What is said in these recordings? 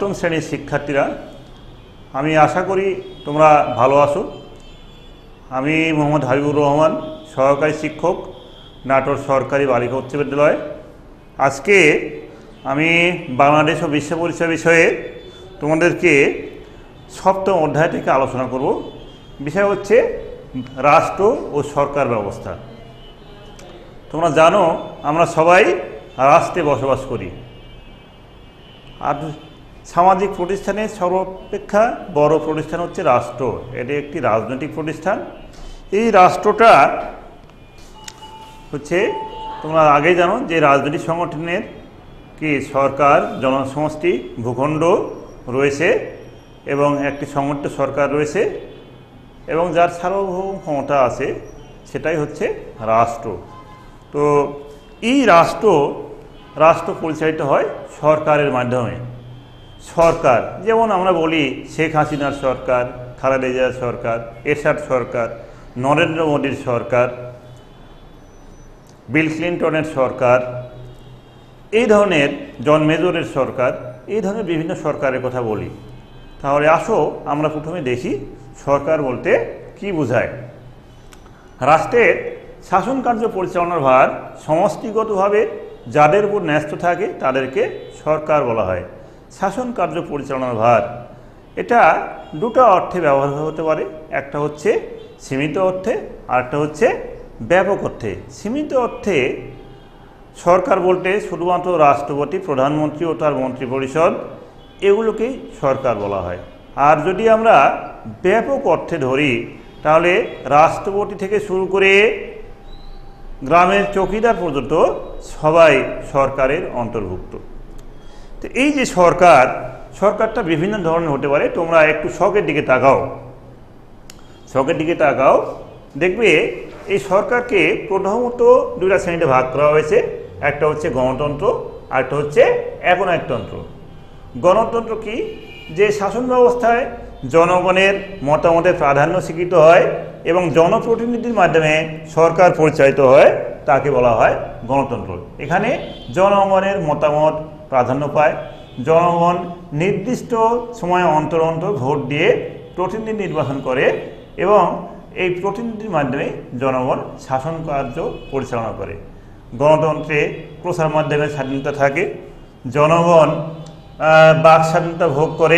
অষ্টম শ্রেণীর শিক্ষার্থীরা, আমি আশা করি তোমরা ভালো আছো। আমি মোহাম্মদ হাবিবুর রহমান, সহকারী শিক্ষক, নাটোর সরকারি বালিকা উচ্চ বিদ্যালয়। আজকে আমি বাংলাদেশ ও বিশ্ব পরিচয় বিষয়ে তোমাদেরকে সপ্তম অধ্যায় থেকে আলোচনা করব। বিষয় হচ্ছে রাষ্ট্র ও সরকার ব্যবস্থা। তোমরা জানো আমরা সবাই রাষ্ট্রে বসবাস করি, আর সামাজিক প্রতিষ্ঠানের সর্বাপেক্ষা বড় প্রতিষ্ঠান হচ্ছে রাষ্ট্র। এটি একটি রাজনৈতিক প্রতিষ্ঠান। এই রাষ্ট্রটা হচ্ছে, তোমরা আগেই জানো যে রাজনৈতিক সংগঠনের কি সরকার, জনসমষ্টি, ভূখণ্ড রয়েছে এবং একটি সংগঠিত সরকার রয়েছে এবং যার সার্বভৌম ক্ষমতা আছে, সেটাই হচ্ছে রাষ্ট্র। তো এই রাষ্ট্র পরিচালিত হয় সরকারের মাধ্যমে। সরকার যেমন আমরা বলি শেখ হাসিনার সরকার, খালেদা জিয়ার সরকার, এরশাদ সরকার, নরেন্দ্র মোদীর সরকার, বিল ক্লিন্টনের সরকার, এই ধরনের জন মেজরের সরকার, এই ধরনের বিভিন্ন সরকারের কথা বলি। তাহলে আসো আমরা প্রথমে দেখি সরকার বলতে কি বোঝায়। রাষ্ট্রের শাসন কার্য পরিচালনার ভার সমষ্টিগতভাবে যাদের উপর ন্যস্ত থাকে তাদেরকে সরকার বলা হয়। শাসন কার্য পরিচালনার ভার, এটা দুটো অর্থে ব্যবহার হতে পারে। একটা হচ্ছে সীমিত অর্থে, আর একটা হচ্ছে ব্যাপক অর্থে। সীমিত অর্থে সরকার বলতে শুধুমাত্র রাষ্ট্রপতি, প্রধানমন্ত্রী ও তার মন্ত্রিপরিষদ, এগুলোকেই সরকার বলা হয়। আর যদি আমরা ব্যাপক অর্থে ধরি, তাহলে রাষ্ট্রপতি থেকে শুরু করে গ্রামের চৌকিদার পর্যন্ত সবাই সরকারের অন্তর্ভুক্ত। তো এই যে সরকারটা বিভিন্ন ধরনের হতে পারে। তোমরা একটু শখের দিকে তাকাও, দেখবে এই সরকারকে প্রথমত দুইটা শ্রেণীতে ভাগ করা হয়েছে। একটা হচ্ছে গণতন্ত্র, আর একটা হচ্ছে একনায়কতন্ত্র। গণতন্ত্র কি? যে শাসন ব্যবস্থায় জনগণের মতামতের প্রাধান্য স্বীকৃত হয় এবং জনপ্রতিনিধির মাধ্যমে সরকার পরিচালিত হয়, তাকে বলা হয় গণতন্ত্র। এখানে জনগণের মতামত প্রাধান্য পায়। জনগণ নির্দিষ্ট সময় অন্তর অন্তর ভোট দিয়ে প্রতিনিধি নির্বাচন করে এবং এই প্রতিনিধির মাধ্যমে জনগণ শাসন কার্য পরিচালনা করে। গণতন্ত্রে প্রচার মাধ্যমের স্বাধীনতা থাকে, জনগণ বাক স্বাধীনতা ভোগ করে,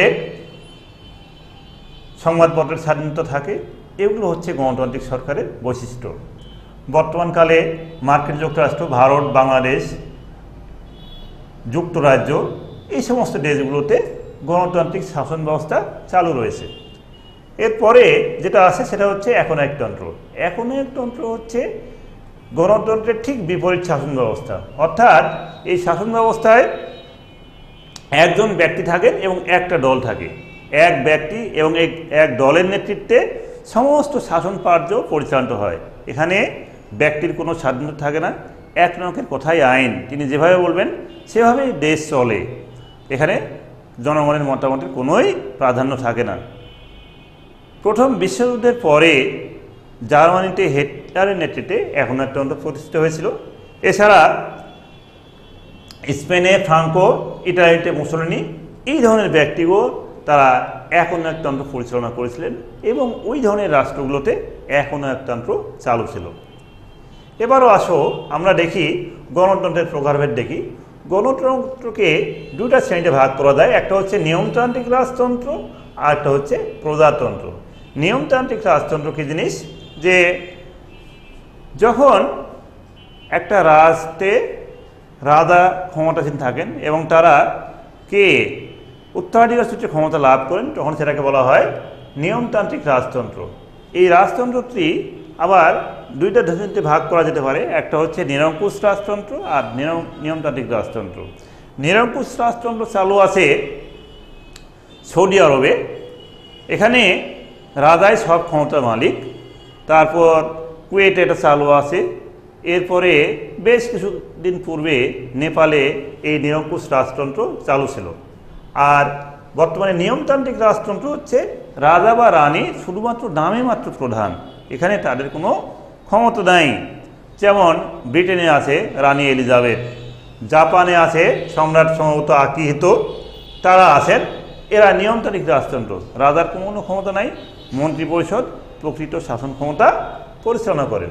সংবাদপত্রের স্বাধীনতা থাকে। এগুলো হচ্ছে গণতান্ত্রিক সরকারের বৈশিষ্ট্য। বর্তমানকালে মার্কিন যুক্তরাষ্ট্র, ভারত, বাংলাদেশ, যুক্তরাজ্য, এই সমস্ত দেশগুলোতে গণতান্ত্রিক শাসন ব্যবস্থা চালু রয়েছে। এরপরে যেটা আছে সেটা হচ্ছে একনায়কতন্ত্র। একনায়কতন্ত্র হচ্ছে গণতন্ত্রের ঠিক বিপরীত শাসন ব্যবস্থা। অর্থাৎ এই শাসন ব্যবস্থায় একজন ব্যক্তি থাকেন এবং একটা দল থাকে। এক ব্যক্তি এবং এক দলের নেতৃত্বে সমস্ত শাসন কার্য পরিচালিত হয়। এখানে ব্যক্তির কোনো স্বাধীনতা থাকে না। এক নায়কের কথাই আইন, তিনি যেভাবে বলবেন সেভাবেই দেশ চলে। এখানে জনগণের মতামতের কোনোই প্রাধান্য থাকে না। প্রথম বিশ্বযুদ্ধের পরে জার্মানিতে হিটলারের নেতৃত্বে একনায়কতন্ত্র প্রতিষ্ঠিত হয়েছিল। এছাড়া স্পেনে ফ্রাঙ্কো, ইটালিতে মুসোলিনি, এই ধরনের ব্যক্তিও তারা একনায়কতন্ত্র পরিচালনা করেছিলেন এবং ওই ধরনের রাষ্ট্রগুলোতে একনায়কতন্ত্র চালু ছিল। এবারও আসো আমরা দেখি গণতন্ত্রের প্রকারভেদ দেখি। গণতন্ত্রকে দুটা শ্রেণীতে ভাগ করা যায়। একটা হচ্ছে নিয়মতান্ত্রিক রাজতন্ত্র, আর একটা হচ্ছে প্রজাতন্ত্র। নিয়মতান্ত্রিক রাজতন্ত্র কি জিনিস? যে যখন একটা রাষ্ট্রে রাজা ক্ষমতাসীন থাকেন এবং তারা কে উত্তরাধিকার সূত্রে ক্ষমতা লাভ করেন, তখন সেটাকে বলা হয় নিয়মতান্ত্রিক রাজতন্ত্র। এই রাজতন্ত্রটি আবার দুইটা শ্রেণীতে ভাগ করা যেতে পারে। একটা হচ্ছে নিরঙ্কুশ রাজতন্ত্র আর নিয়মতান্ত্রিক রাজতন্ত্র। নিরঙ্কুশ রাজতন্ত্র চালু আছে সৌদি আরবে। এখানে রাজাই সব ক্ষমতার মালিক। তারপর কুয়েটে এটা চালু আছে। এরপরে বেশ কিছুদিন পূর্বে নেপালে এই নিরঙ্কুশ রাজতন্ত্র চালু ছিল। আর বর্তমানে নিয়মতান্ত্রিক রাজতন্ত্র হচ্ছে রাজা বা রানী শুধুমাত্র নামে মাত্র প্রধান, এখানে তাদের কোনো ক্ষমতা নাই। যেমন ব্রিটেনে আছে রানী এলিজাবেথ, জাপানে আছে সম্রাট সম্ভবত আকিহিতো, তারা আছেন, এরা নিয়মতান্ত্রিক রাজতন্ত্র। রাজার কোনো ক্ষমতা নাই, মন্ত্রী পরিষদ প্রকৃত শাসন ক্ষমতা পরিচালনা করেন।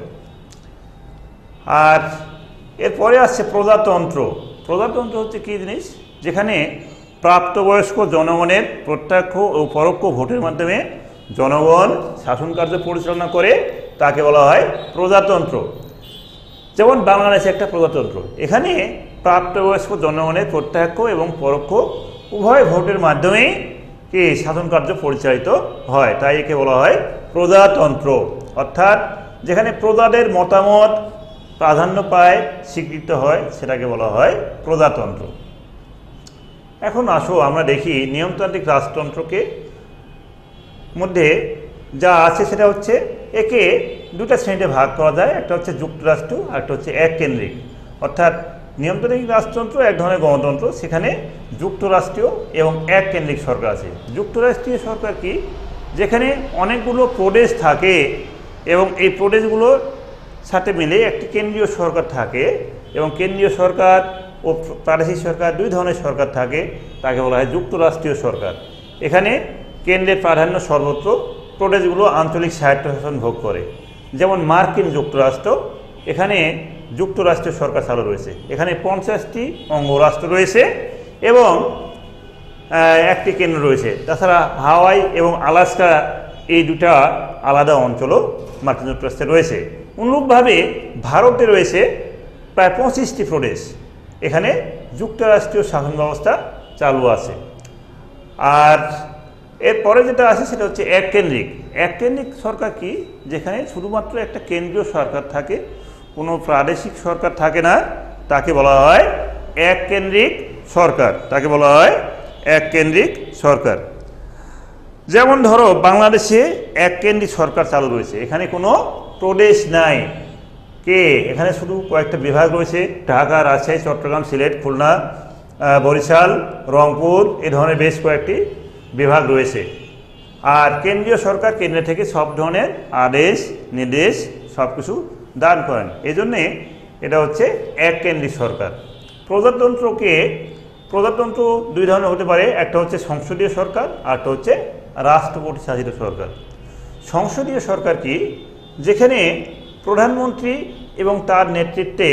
আর এরপরে আসছে প্রজাতন্ত্র। প্রজাতন্ত্র হচ্ছে কী জিনিস? যেখানে প্রাপ্তবয়স্ক জনগণের প্রত্যক্ষ ও পরোক্ষ ভোটের মাধ্যমে জনগণ শাসন কার্য পরিচালনা করে, তাকে বলা হয় প্রজাতন্ত্র। যেমন বাংলাদেশে একটা প্রজাতন্ত্র, এখানে প্রাপ্তবয়স্ক জনগণের প্রত্যক্ষ এবং পরোক্ষ উভয় ভোটের মাধ্যমেই কি শাসন কার্য পরিচালিত হয়, তাই একে বলা হয় প্রজাতন্ত্র। অর্থাৎ যেখানে প্রজাদের মতামত প্রাধান্য পায়, স্বীকৃত হয়, সেটাকে বলা হয় প্রজাতন্ত্র। এখন আসো আমরা দেখি নিয়মতান্ত্রিক রাজতন্ত্রকে মধ্যে যা আছে সেটা হচ্ছে, একে দুটা শ্রেণীতে ভাগ করা যায়। একটা হচ্ছে যুক্তরাষ্ট্র আর একটা হচ্ছে এককেন্দ্রিক। অর্থাৎ নিয়মতান্ত্রিক রাজতন্ত্র এক ধরনের গণতন্ত্র, সেখানে যুক্তরাষ্ট্রীয় এবং এককেন্দ্রিক সরকার আছে। যুক্তরাষ্ট্রীয় সরকার কি? যেখানে অনেকগুলো প্রদেশ থাকে এবং এই প্রদেশগুলোর সাথে মিলে একটি কেন্দ্রীয় সরকার থাকে, এবং কেন্দ্রীয় সরকার ও প্রাদেশিক সরকার দুই ধরনের সরকার থাকে, তাকে বলা হয় যুক্তরাষ্ট্রীয় সরকার। এখানে কেন্দ্রের প্রাধান্য সর্বত্র, প্রদেশগুলো আঞ্চলিক স্বায়ত্তশাসন ভোগ করে। যেমন মার্কিন যুক্তরাষ্ট্র, এখানে যুক্তরাষ্ট্রীয় সরকার চালু রয়েছে। এখানে 50টি অঙ্গরাষ্ট্র রয়েছে এবং একটি কেন্দ্র রয়েছে। তাছাড়া হাওয়াই এবং আলাস্কা এই দুটা আলাদা অঞ্চলও মার্কিন যুক্তরাষ্ট্রে রয়েছে। অনুরূপভাবে ভারতে রয়েছে প্রায় 25টি প্রদেশ, এখানে যুক্তরাষ্ট্রীয় শাসন ব্যবস্থা চালু আছে। আর এরপরে যেটা আছে সেটা হচ্ছে এককেন্দ্রিক। এককেন্দ্রিক সরকার কি? যেখানে শুধুমাত্র একটা কেন্দ্রীয় সরকার থাকে, কোনো প্রাদেশিক সরকার থাকে না, তাকে বলা হয় এককেন্দ্রিক সরকার। তাকে বলা হয় এককেন্দ্রিক সরকার। যেমন ধরো বাংলাদেশে এককেন্দ্রিক সরকার চালু রয়েছে, এখানে কোনো প্রদেশ নাই। এখানে শুধু কয়েকটা বিভাগ রয়েছে, ঢাকা, রাজশাহী, চট্টগ্রাম, সিলেট, খুলনা, বরিশাল, রংপুর, এই ধরনের বেশ কয়েকটি বিভাগ রয়েছে। আর কেন্দ্রীয় সরকার কেন্দ্র থেকে সব ধরনের আদেশ নির্দেশ সব কিছু দান করেন, এই জন্যে এটা হচ্ছে এককেন্দ্রিক সরকার। প্রজাতন্ত্র দুই ধরনের হতে পারে, একটা হচ্ছে সংসদীয় সরকার আর একটা হচ্ছে রাষ্ট্রপতি শাসিত সরকার। সংসদীয় সরকার কি? যেখানে প্রধানমন্ত্রী এবং তার নেতৃত্বে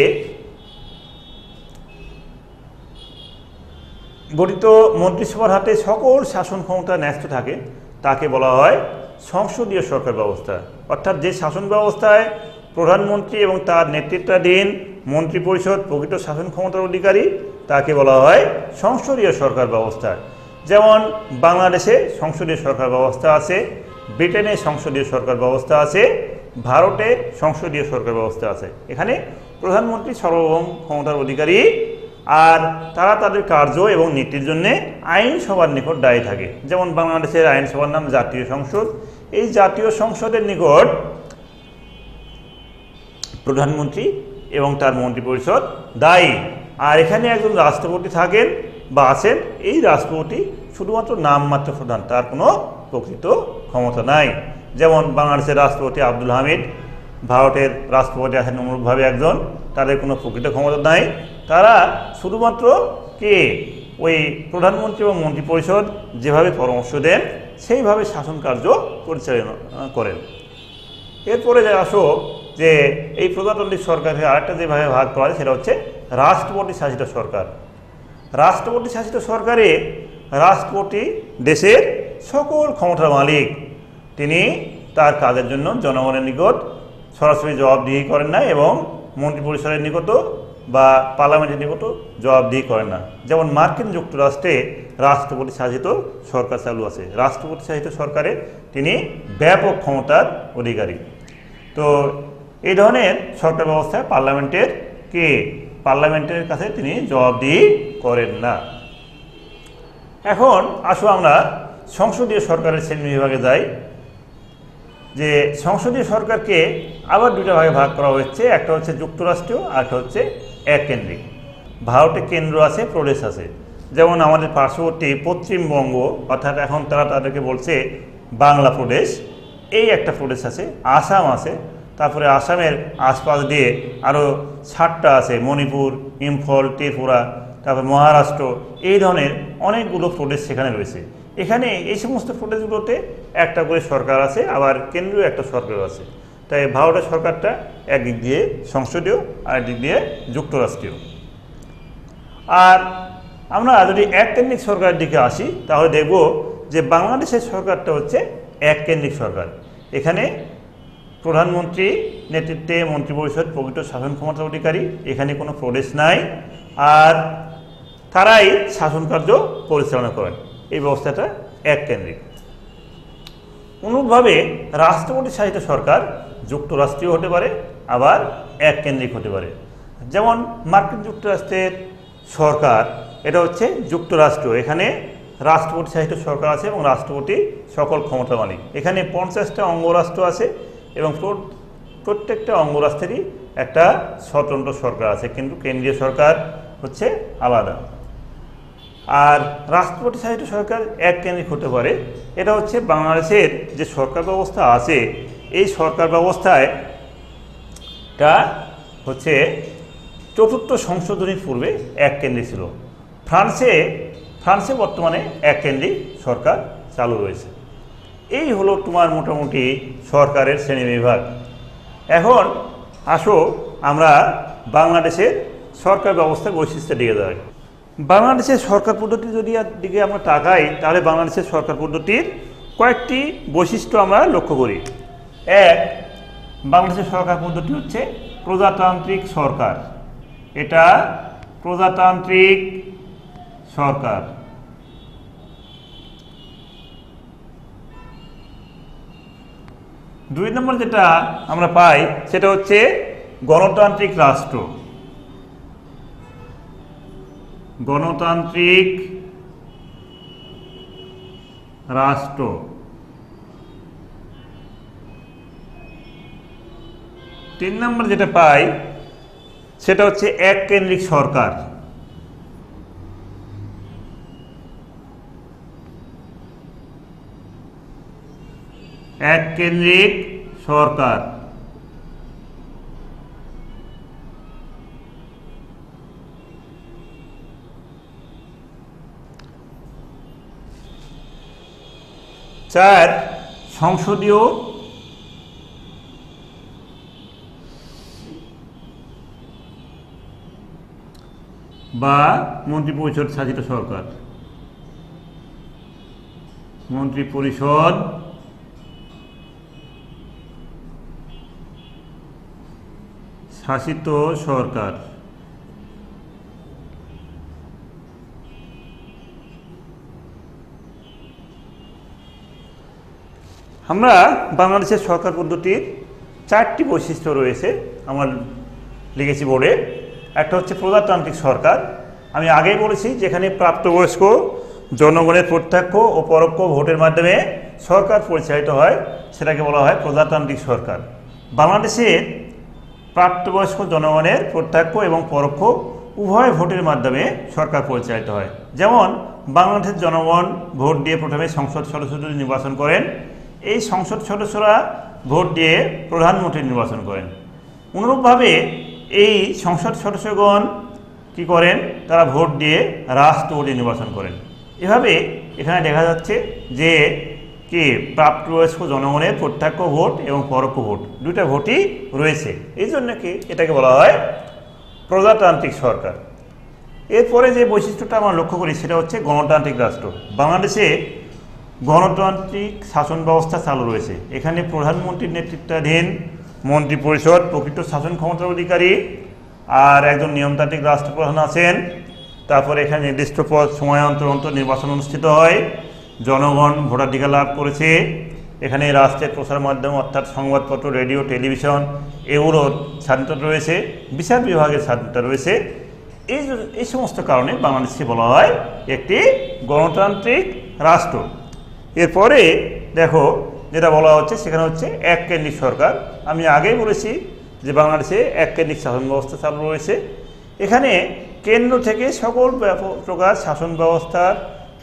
গঠিত মন্ত্রিসভার হাতে সকল শাসন ক্ষমতা ন্যস্ত থাকে, তাকে বলা হয় সংসদীয় সরকার ব্যবস্থা। অর্থাৎ যে শাসন ব্যবস্থায় প্রধানমন্ত্রী এবং তার নেতৃত্বাধীন মন্ত্রিপরিষদ প্রকৃত শাসন ক্ষমতার অধিকারী, তাকে বলা হয় সংসদীয় সরকার ব্যবস্থা। যেমন বাংলাদেশে সংসদীয় সরকার ব্যবস্থা আছে, ব্রিটেনে সংসদীয় সরকার ব্যবস্থা আছে, ভারতে সংসদীয় সরকার ব্যবস্থা আছে। এখানে প্রধানমন্ত্রী সার্বভৌম ক্ষমতার অধিকারী, আর তারা তাদের কার্য এবং নীতির জন্য আইনসভার নিকট দায়ী থাকে। যেমন বাংলাদেশের আইনসভার নাম জাতীয় সংসদ। এই জাতীয় সংসদের নিকট প্রধানমন্ত্রী এবং তার মন্ত্রিপরিষদ দায়ী। আর এখানে একজন রাষ্ট্রপতি থাকেন বা আছেন, এই রাষ্ট্রপতি শুধুমাত্র নামমাত্র প্রধান, তার কোনো প্রকৃত ক্ষমতা নাই। যেমন বাংলাদেশের রাষ্ট্রপতি আব্দুল হামিদ, ভারতের রাষ্ট্রপতি আছেন অনুরূপভাবে একজন, তাদের কোনো প্রকৃত ক্ষমতা নাই। তারা শুধুমাত্র ওই প্রধানমন্ত্রী এবং মন্ত্রিপরিষদ যেভাবে পরামর্শ দেন সেইভাবে শাসন কার্য পরিচালনা করেন। এরপরে আসো যে এই প্রজাতান্ত্রিক সরকারকে আরেকটা যেভাবে ভাগ করা হয় সেটা হচ্ছে রাষ্ট্রপতি শাসিত সরকার। রাষ্ট্রপতি শাসিত সরকারে রাষ্ট্রপতি দেশের সকল ক্ষমতার মালিক। তিনি তার কাজের জন্য জনগণের নিকট সরাসরি জবাবদিহি করেন না এবং মন্ত্রিপরিষদের নিকট বা পার্লামেন্টের নিকট জবাবদিহি করেন না। যেমন মার্কিন যুক্তরাষ্ট্রে রাষ্ট্রপতি শাসিত সরকার চালু আছে। রাষ্ট্রপতি শাসিত সরকারে তিনি ব্যাপক ক্ষমতার অধিকারী। তো এই ধরনের সরকার ব্যবস্থায় পার্লামেন্টের কাছে তিনি জবাবদিহি করেন না। এখন আসো আমরা সংসদীয় সরকারের শ্রেণী বিভাগে যাই। যে সংসদীয় সরকারকে আবার দুটা ভাগে ভাগ করা হয়েছে, একটা হচ্ছে যুক্তরাষ্ট্রীয় আর একটা হচ্ছে এককেন্দ্রিক। ভারতে কেন্দ্র আছে, প্রদেশ আছে। যেমন আমাদের পার্শ্ববর্তী পশ্চিমবঙ্গ, অর্থাৎ এখন তারা তাদেরকে বলছে বাংলা প্রদেশ, এই একটা প্রদেশ আছে। আসাম আছে, তারপরে আসামের আশপাশ দিয়ে আরও 7টা আছে, মণিপুর, ইম্ফল, ত্রিপুরা, তারপর মহারাষ্ট্র, এই ধরনের অনেকগুলো প্রদেশ সেখানে রয়েছে। এখানে এই সমস্ত প্রদেশগুলোতে একটা করে সরকার আছে, আবার কেন্দ্রীয় একটা সরকার আছে। তাই ভারতের সরকারটা একদিক দিয়ে সংসদীয়, আরেকদিক দিয়ে যুক্তরাষ্ট্রীয়। আর আমরা যদি এককেন্দ্রিক সরকারের দিকে আসি তাহলে দেখব যে বাংলাদেশের সরকারটা হচ্ছে এককেন্দ্রিক সরকার। এখানে প্রধানমন্ত্রী নেতৃত্বে মন্ত্রিপরিষদ প্রকৃত শাসন ক্ষমতার অধিকারী, এখানে কোনো প্রদেশ নাই, আর তারাই শাসন কার্য পরিচালনা করেন। এই ব্যবস্থাটা এককেন্দ্রিক। অনুরূপভাবে রাষ্ট্রপতি শাসিত সরকার যুক্তরাষ্ট্রীয় হতে পারে, আবার এককেন্দ্রিক হতে পারে। যেমন মার্কিন যুক্তরাষ্ট্রের সরকার, এটা হচ্ছে যুক্তরাষ্ট্র, এখানে রাষ্ট্রপতি শাসিত সরকার আছে এবং রাষ্ট্রপতি সকল ক্ষমতা মালিক। এখানে 50টা অঙ্গরাষ্ট্র আছে এবং প্রত্যেকটা অঙ্গরাষ্ট্রেরই একটা স্বতন্ত্র সরকার আছে, কিন্তু কেন্দ্রীয় সরকার হচ্ছে আলাদা। আর রাষ্ট্রপতি শাসিত সরকার এককেন্দ্রিক হতে পারে। এটা হচ্ছে বাংলাদেশের যে সরকার ব্যবস্থা আছে, এই সরকার ব্যবস্থায় টা হচ্ছে চতুর্থ সংশোধনীর পূর্বে এককেন্দ্রিক ছিল। ফ্রান্সে বর্তমানে এককেন্দ্রিক সরকার চালু রয়েছে। এই হলো তোমার মোটামুটি সরকারের শ্রেণীবিভাগ। এখন আসো আমরা বাংলাদেশের সরকার ব্যবস্থার বৈশিষ্ট্যের দিকে যাই। বাংলাদেশের সরকার পদ্ধতি যদি দিকে আমরা তাকাই তাহলে বাংলাদেশের সরকার পদ্ধতির কয়েকটি বৈশিষ্ট্য আমরা লক্ষ্য করি। এক, বাংলাদেশের সরকার পদ্ধতি হচ্ছে প্রজাতান্ত্রিক সরকার। এটা প্রজাতান্ত্রিক সরকার। দুই নম্বর যেটা আমরা পাই সেটা হচ্ছে গণতান্ত্রিক রাষ্ট্র। গণতান্ত্রিক রাষ্ট্র। তিন নম্বর যেটা পাই সেটা হচ্ছে এককেন্দ্রিক সরকার। এককেন্দ্রিক সরকার। চার, সংসদীয় বা মন্ত্রিপরিষদ শাসিত সরকার। মন্ত্রিপরিষদ শাসিত সরকার। আমরা বাংলাদেশের সরকার পদ্ধতির চারটি বৈশিষ্ট্য রয়েছে, আমরা লিখেছি বোর্ডে। একটা হচ্ছে প্রজাতান্ত্রিক সরকার। আমি আগেই বলেছি যেখানে প্রাপ্তবয়স্ক জনগণের প্রত্যক্ষ ও পরোক্ষ ভোটের মাধ্যমে সরকার পরিচালিত হয় সেটাকে বলা হয় প্রজাতান্ত্রিক সরকার। বাংলাদেশের প্রাপ্তবয়স্ক জনগণের প্রত্যক্ষ এবং পরোক্ষ উভয় ভোটের মাধ্যমে সরকার পরিচালিত হয়। যেমন বাংলাদেশের জনগণ ভোট দিয়ে প্রথমে সংসদ সদস্যদের নির্বাচন করেন, এই সংসদ সদস্যরা ভোট দিয়ে প্রধানমন্ত্রী নির্বাচন করেন। অনুরূপভাবে এই সংসদ সদস্যগণ কি করেন, তারা ভোট দিয়ে রাষ্ট্রপতি নির্বাচন করেন। এভাবে এখানে দেখা যাচ্ছে যে কি প্রাপ্তবয়স্ক জনগণের প্রত্যক্ষ ভোট এবং পরোক্ষ ভোট দুইটা ভোটই রয়েছে, এই জন্য কি এটাকে বলা হয় প্রজাতান্ত্রিক সরকার। এরপরে যে বৈশিষ্ট্যটা আমরা লক্ষ্য করি সেটা হচ্ছে গণতান্ত্রিক রাষ্ট্র। বাংলাদেশে গণতান্ত্রিক শাসন ব্যবস্থা চালু রয়েছে। এখানে প্রধানমন্ত্রীর নেতৃত্বাধীন মন্ত্রিপরিষদ প্রকৃত শাসন ক্ষমতার অধিকারী, আর একজন নিয়মতান্ত্রিক রাষ্ট্রপ্রধান আছেন। তারপরে এখানে নির্দিষ্ট পদ সময় অন্তর অন্তর নির্বাচন অনুষ্ঠিত হয়। জনগণ ভোটাধিকার লাভ করেছে। এখানে রাষ্ট্রের প্রচার মাধ্যম অর্থাৎ সংবাদপত্র, রেডিও, টেলিভিশন এগুলোর স্বাধীনতা রয়েছে। বিচার বিভাগের স্বাধীনতা রয়েছে। এই সমস্ত কারণে বাংলাদেশকে বলা হয় একটি গণতান্ত্রিক রাষ্ট্র। এরপরে দেখো যেটা বলা হচ্ছে সেখানে হচ্ছে এককেন্দ্রিক সরকার। আমি আগেই বলেছি যে বাংলাদেশে এককেন্দ্রিক শাসন ব্যবস্থা চালু রয়েছে। এখানে কেন্দ্র থেকে সকল প্রকার শাসন ব্যবস্থার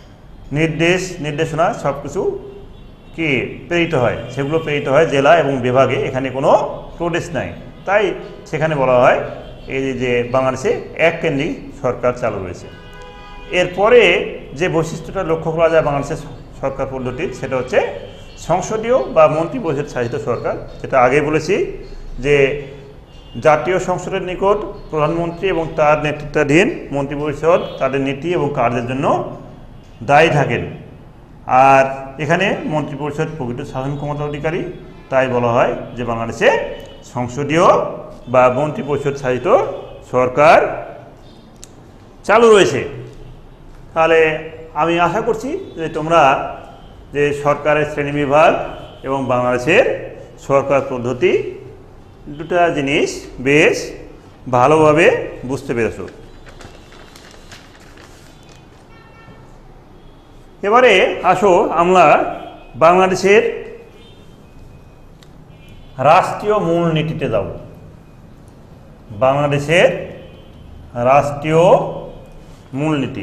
নির্দেশনা সব কিছু কি প্রেরিত হয়, সেগুলো প্রেরিত হয় জেলা এবং বিভাগে। এখানে কোনো প্রদেশ নাই, তাই সেখানে বলা হয় এই যে বাংলাদেশে এককেন্দ্রিক সরকার চালু রয়েছে। এরপরে যে বৈশিষ্ট্যটা লক্ষ্য করা যায় বাংলাদেশের সরকার পদ্ধতির, সেটা হচ্ছে সংসদীয় বা মন্ত্রিপরিষদ শাসিত সরকার। যেটা আগে বলেছি যে জাতীয় সংসদের নিকট প্রধানমন্ত্রী এবং তার নেতৃত্বাধীন মন্ত্রিপরিষদ তাদের নীতি এবং কার্যের জন্য দায়ী থাকেন। আর এখানে মন্ত্রিপরিষদ প্রকৃত শাসন ক্ষমতার অধিকারী, তাই বলা হয় যে বাংলাদেশে সংসদীয় বা মন্ত্রিপরিষদ শাসিত সরকার চালু রয়েছে। তাহলে আমি আশা করছি যে তোমরা যে সরকারের শ্রেণীবিভাগ এবং বাংলাদেশের সরকার পদ্ধতি দুটা জিনিস বেশ ভালোভাবে বুঝতে পেরেছ। এবারে আসো আমরা বাংলাদেশের রাষ্ট্রীয় মূলনীতিতে যাব। বাংলাদেশের রাষ্ট্রীয় মূলনীতি,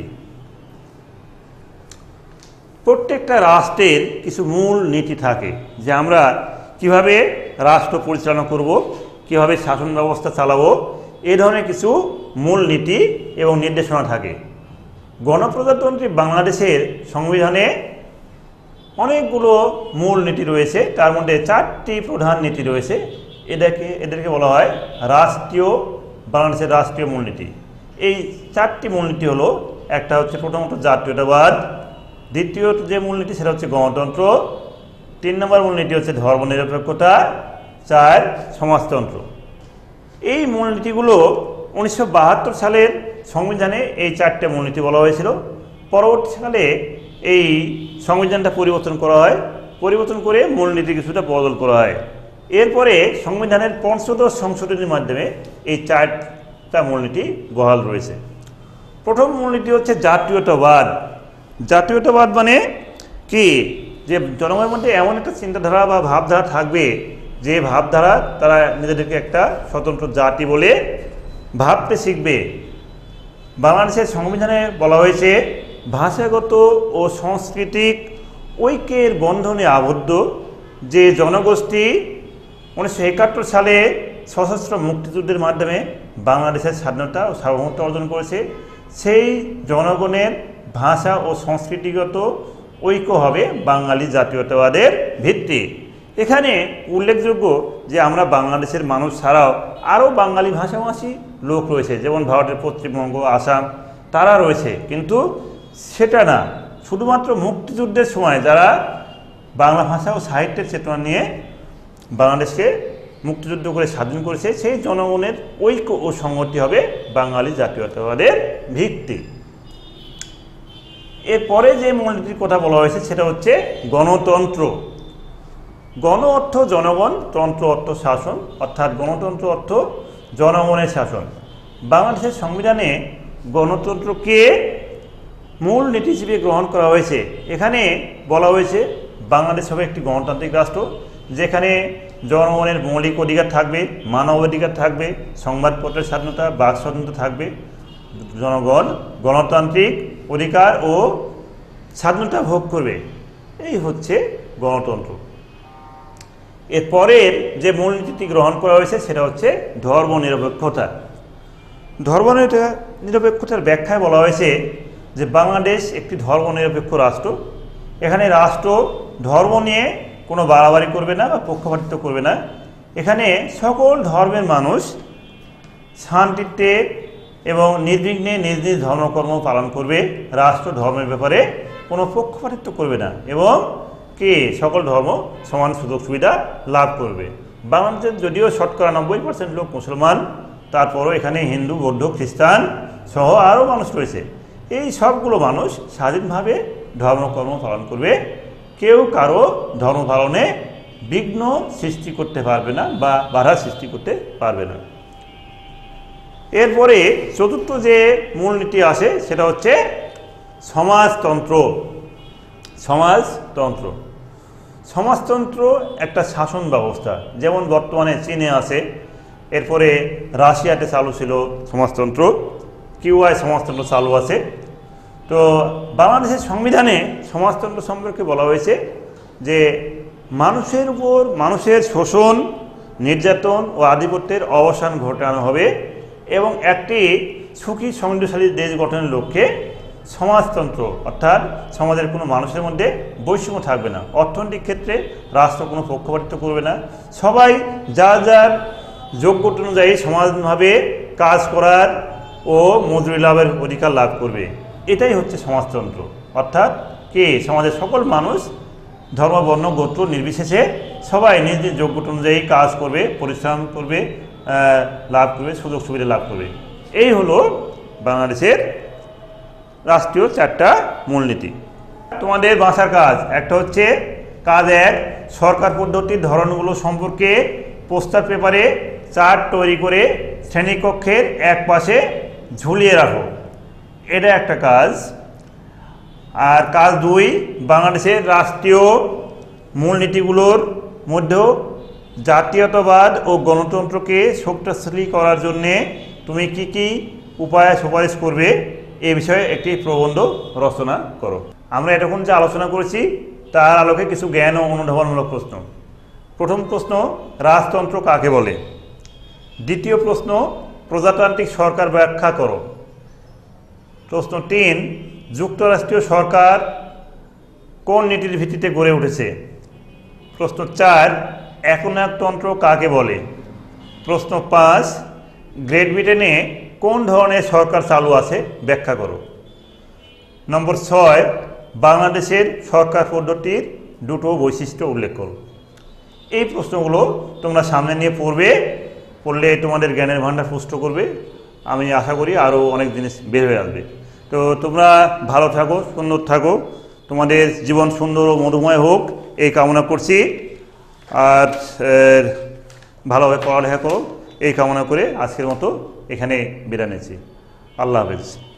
প্রত্যেকটা রাষ্ট্রের কিছু মূল নীতি থাকে যে আমরা কিভাবে রাষ্ট্র পরিচালনা করব, কিভাবে শাসন ব্যবস্থা চালাবো, এই ধরনের কিছু মূল নীতি এবং নির্দেশনা থাকে। গণপ্রজাতন্ত্রী বাংলাদেশের সংবিধানে অনেকগুলো মূল নীতি রয়েছে, তার মধ্যে 4টি প্রধান নীতি রয়েছে। এদেরকে বলা হয় বাংলাদেশের রাষ্ট্রীয় মূলনীতি। এই 4টি মূলনীতি হলো, একটা হচ্ছে প্রথমত জাতীয়তাবাদ, দ্বিতীয় যে মূলনীতি সেটা হচ্ছে গণতন্ত্র, 3 নম্বর মূলনীতি হচ্ছে ধর্মনিরপেক্ষতা, 4 সমাজতন্ত্র। এই মূলনীতিগুলো 1972 সালের সংবিধানে এই 4টে মূলনীতি বলা হয়েছিল। পরবর্তীকালে এই সংবিধানটা পরিবর্তন করা হয়, পরিবর্তন করে মূলনীতি কিছুটা বদল করা হয়। এরপরে সংবিধানের পঞ্চদশ সংশোধনীর মাধ্যমে এই 4টা মূলনীতি বহাল রয়েছে। প্রথম মূলনীতি হচ্ছে জাতীয়তাবাদ। জাতীয়তাবাদ মানে কি, যে জনগণের মধ্যে এমন একটা চিন্তাধারা বা ভাবধারা থাকবে যে ভাবধারা তারা নিজেদেরকে একটা স্বতন্ত্র জাতি বলে ভাবতে শিখবে। বাংলাদেশের সংবিধানে বলা হয়েছে ভাষাগত ও সাংস্কৃতিক ঐক্যের বন্ধনে আবদ্ধ যে জনগোষ্ঠী 1971 সালে সশস্ত্র মুক্তিযুদ্ধের মাধ্যমে বাংলাদেশের স্বাধীনতা ও সার্বভৌমত্ব অর্জন করেছে, সেই জনগণের ভাষা ও সংস্কৃতিগত ঐক্য হবে বাঙালি জাতীয়তাবাদের ভিত্তি। এখানে উল্লেখযোগ্য যে আমরা বাংলাদেশের মানুষ ছাড়াও আরও বাঙালি ভাষাভাষী লোক রয়েছে, যেমন ভারতের পশ্চিমবঙ্গ, আসাম, তারা রয়েছে, কিন্তু সেটা না, শুধুমাত্র মুক্তিযুদ্ধের সময় যারা বাংলা ভাষা ও সাহিত্যের চেতনা নিয়ে বাংলাদেশকে মুক্তিযুদ্ধ করে স্বাধীন করেছে, সেই জনগণের ঐক্য ও সংহতি হবে বাঙালি জাতীয়তাবাদের ভিত্তি। এরপরে যে মূলনীতির কথা বলা হয়েছে সেটা হচ্ছে গণতন্ত্র। গণ অর্থ জনগণ, তন্ত্র অর্থ শাসন, অর্থাৎ গণতন্ত্র অর্থ জনগণের শাসন। বাংলাদেশের সংবিধানে গণতন্ত্রকে মূল নীতি হিসেবে গ্রহণ করা হয়েছে। এখানে বলা হয়েছে বাংলাদেশ হবে একটি গণতান্ত্রিক রাষ্ট্র, যেখানে জনগণের মৌলিক অধিকার থাকবে, মানব অধিকার থাকবে, সংবাদপত্রের স্বাধীনতা, বাক স্বাধীনতা থাকবে। জনগণ গণতান্ত্রিক অধিকার ও স্বাধীনতা ভোগ করবে, এই হচ্ছে গণতন্ত্র। এরপরের যে মূলনীতিটি গ্রহণ করা হয়েছে সেটা হচ্ছে ধর্মনিরপেক্ষতা। ধর্মনিরপেক্ষতার ব্যাখ্যায় বলা হয়েছে যে বাংলাদেশ একটি ধর্মনিরপেক্ষ রাষ্ট্র। এখানে রাষ্ট্র ধর্ম নিয়ে কোনো বাড়াবাড়ি করবে না বা পক্ষপাতিত্ব করবে না। এখানে সকল ধর্মের মানুষ শান্তিতে এবং নির্বিঘ্নে নিজ নিজ ধর্মকর্ম পালন করবে। রাষ্ট্র ধর্মের ব্যাপারে কোনো পক্ষপাতিত্ব করবে না এবং সকল ধর্ম সমান সুযোগ সুবিধা লাভ করবে। বাংলাদেশের যদিও শতকরা 90% লোক মুসলমান, তারপরও এখানে হিন্দু, বৌদ্ধ, খ্রিস্টান সহ আরও মানুষ রয়েছে। এই সবগুলো মানুষ স্বাধীনভাবে ধর্মকর্ম পালন করবে, কেউ কারো ধর্ম পালনে বিঘ্ন সৃষ্টি করতে পারবে না বা বাধা সৃষ্টি করতে পারবে না। এরপরে চতুর্থ যে মূলনীতি আসে সেটা হচ্ছে সমাজতন্ত্র। সমাজতন্ত্র একটা শাসন ব্যবস্থা, যেমন বর্তমানে চীনে আছে, এরপরে রাশিয়াতে চালু ছিল সমাজতন্ত্র, কিউবায় সমাজতন্ত্র চালু আছে। তো বাংলাদেশের সংবিধানে সমাজতন্ত্র সম্পর্কে বলা হয়েছে যে মানুষের উপর মানুষের শোষণ, নির্যাতন ও আধিপত্যের অবসান ঘটানো হবে এবং একটি সুখী সমৃদ্ধশালী দেশ গঠনের লক্ষ্যে সমাজতন্ত্র অর্থাৎ সমাজের কোনো মানুষের মধ্যে বৈষম্য থাকবে না। অর্থনৈতিক ক্ষেত্রে রাষ্ট্র কোনো পক্ষপাতিত্ব করবে না, সবাই যার যার যোগ্যতা অনুযায়ী সমাজভাবে কাজ করার ও মজুরি লাভের অধিকার লাভ করবে। এটাই হচ্ছে সমাজতন্ত্র, অর্থাৎ সমাজের সকল মানুষ ধর্ম বর্ণ গোত্র নির্বিশেষে সবাই নিজ নিজ যোগ্যতা অনুযায়ী কাজ করবে, পরিশ্রম করবে, লাভ করবে, সুযোগ সুবিধা লাভ করবে। এই হলো বাংলাদেশের রাষ্ট্রীয় 4টা মূলনীতি। তোমাদের বাসার কাজ একটা হচ্ছে কাজ 1, সরকার পদ্ধতির ধরনগুলো সম্পর্কে পোস্টার পেপারে চার্ট তৈরি করে শ্রেণীকক্ষের এক পাশে ঝুলিয়ে রাখো, এটা একটা কাজ। আর কাজ 2, বাংলাদেশের রাষ্ট্রীয় মূলনীতিগুলোর মধ্যেও জাতীয়তাবাদ ও গণতন্ত্রকে শক্তিশালী করার জন্যে তুমি কি কি উপায় সুপারিশ করবে এ বিষয়ে একটি প্রবন্ধ রচনা করো। আমরা এতক্ষণ যে আলোচনা করেছি তার আলোকে কিছু জ্ঞান ও অনুধাবনমূলক প্রশ্ন। প্রথম প্রশ্ন, রাজতন্ত্র কাকে বলে? দ্বিতীয় প্রশ্ন, প্রজাতান্ত্রিক সরকার ব্যাখ্যা করো। প্রশ্ন 3, যুক্তরাষ্ট্রীয় সরকার কোন নীতির ভিত্তিতে গড়ে উঠেছে? প্রশ্ন 4, একনায়কতন্ত্র কাকে বলে? প্রশ্ন 5, গ্রেট ব্রিটেনে কোন ধরনের সরকার চালু আছে ব্যাখ্যা করো। নম্বর 6, বাংলাদেশের সরকার পদ্ধতির 2টো বৈশিষ্ট্য উল্লেখ করো। এই প্রশ্নগুলো তোমরা সামনে নিয়ে পড়লে তোমাদের জ্ঞানের ভাণ্ডার পুষ্ট করবে। আমি আশা করি আরও অনেক জিনিস বের হয়ে আসবে। তো তোমরা ভালো থাকো, সুন্দর থাকো, তোমাদের জীবন সুন্দর ও মধুময় হোক এই কামনা করছি। আর ভালোভাবে পড়ালেখা করো এই কামনা করে আজকের মতো এখানে বিদায় নিচ্ছি। আল্লাহ হাফেজ।